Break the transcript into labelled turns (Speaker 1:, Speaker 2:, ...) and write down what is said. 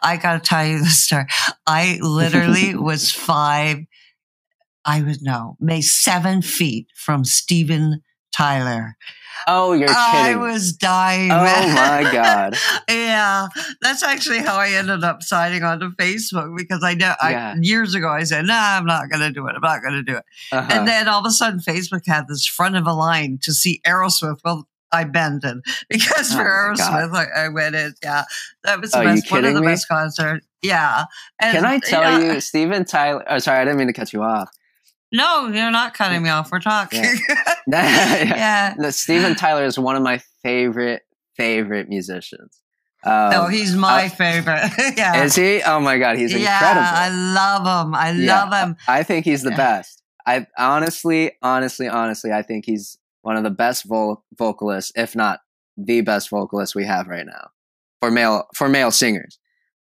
Speaker 1: I got to tell you the story. I literally was maybe 7 feet from Steven Tyler.
Speaker 2: Oh, you're kidding.
Speaker 1: I was dying.
Speaker 2: Oh my God.
Speaker 1: Yeah. That's actually how I ended up signing on to Facebook, because years ago I said, I'm not going to do it. I'm not going to do it. And then all of a sudden Facebook had this front of a line to see Aerosmith. Well, I bended because for Aerosmith, I went in. Yeah. That was one of the best concerts. Yeah. And,
Speaker 2: can I tell you, Steven Tyler, sorry, I didn't mean to cut you off.
Speaker 1: No, you're not cutting me off. We're talking.
Speaker 2: Yeah. No, Steven Tyler is one of my favorite musicians.
Speaker 1: He's my favorite. Yeah.
Speaker 2: Is he? Oh my God, he's incredible.
Speaker 1: I love him. I love him.
Speaker 2: I think he's the best. I honestly, I think he's one of the best vocalists, if not the best vocalist we have right now for male singers.